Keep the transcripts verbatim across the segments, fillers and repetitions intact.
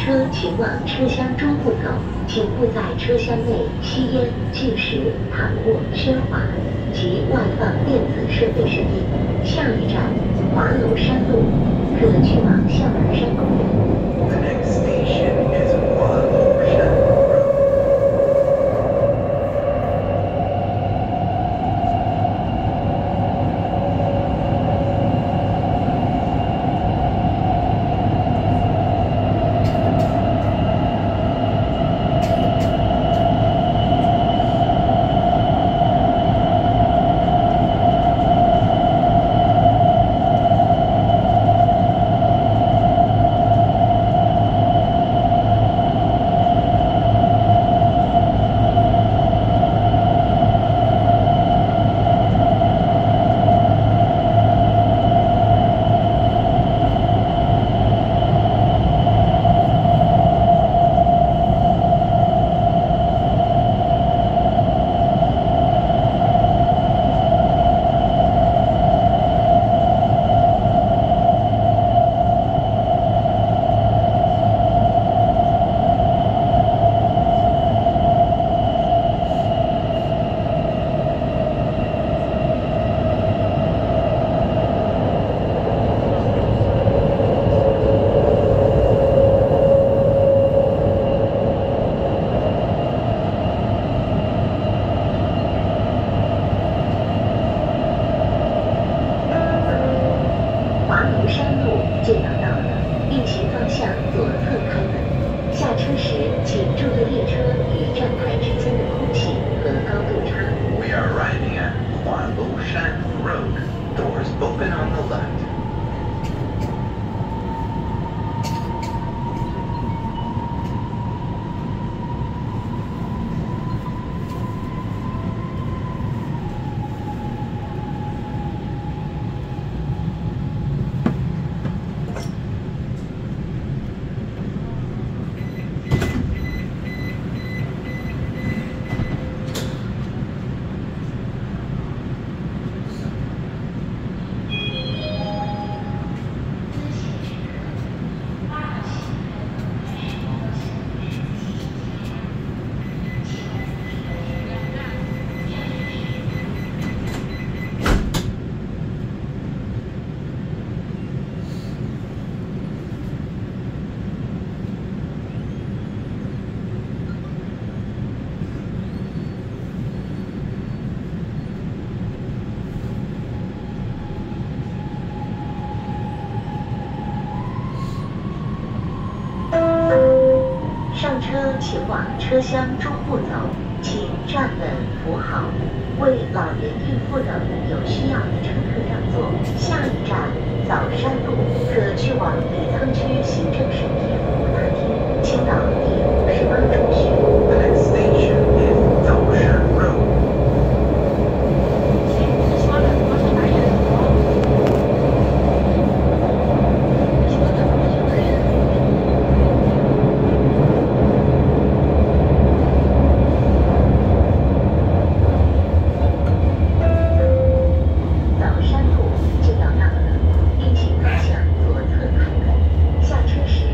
车前往车厢中部走，请勿在车厢内吸烟、进食、躺卧、喧哗及外放电子设备声音。下一站华楼山路，可去往象儿山公园。 The next station is 华楼山路。 前往车厢中部走，请站稳扶好，为老年孕妇等有需要的乘客让座。下一站枣山路，可去往李沧区行政审批服务大厅，青岛第五十八中学。 The next station is 枣山 Road。 早山路就要到了，并请方向左侧开门。下车时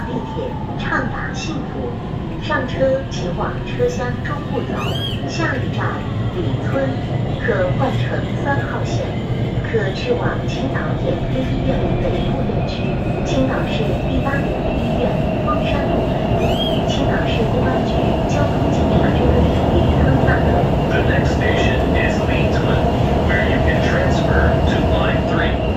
地铁畅达幸福，上车前往车厢中部走，下一站李村，可换乘三号线，可去往青岛眼科医院北部院区、青岛市第八人民医院峰山路门、青岛市公安局交通警察支队李坑大楼。 The next station is Leetun, where you can transfer to line three.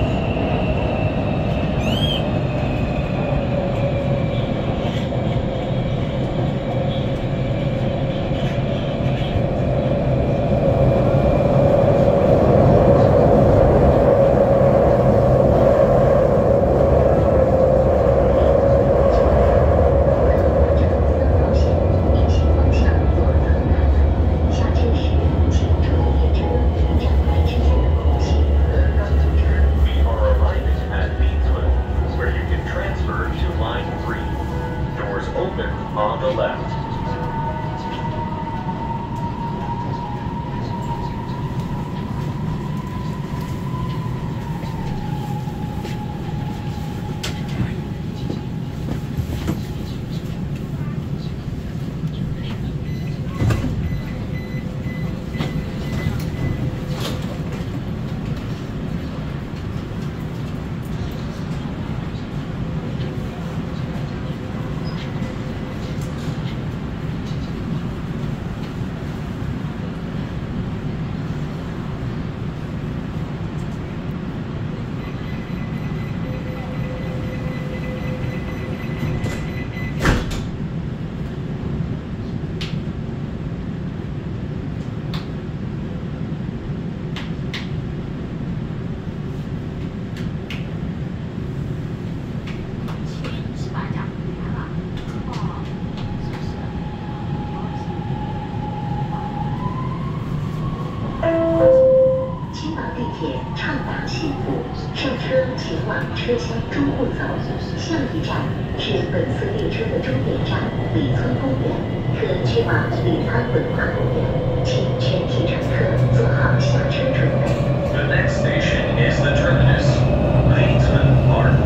畅达幸福，上车前往车厢中部走，下一站是本次列车的终点站李村公园，可去往李滩文化公园，请全体乘客做好下车准备。 The next station is the terminus, Leetun Park.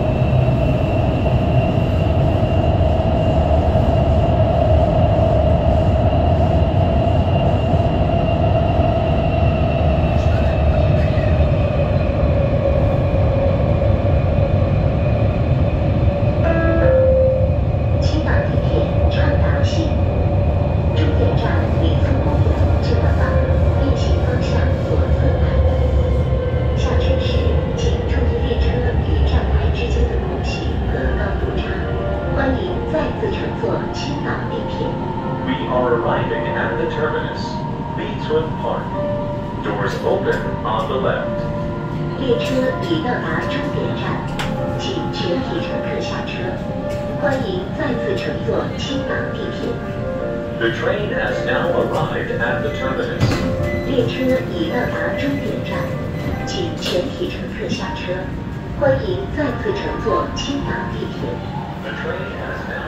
We are arriving at the terminus, Leetun Park. Doors open on the left. 列车已到达终点站，请全体乘客下车。欢迎再次乘坐青岛地铁。 The train has now arrived at the terminus. 列车已到达终点站，请全体乘客下车。欢迎再次乘坐青岛地铁。 The train has now